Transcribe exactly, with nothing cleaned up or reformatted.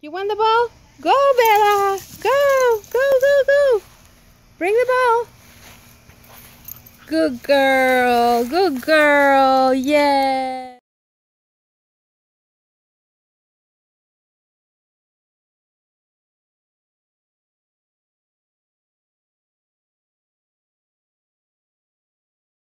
You want the ball? Go, Bella! Go! Go, go, go! Bring the ball! Good girl! Good girl! Yeah!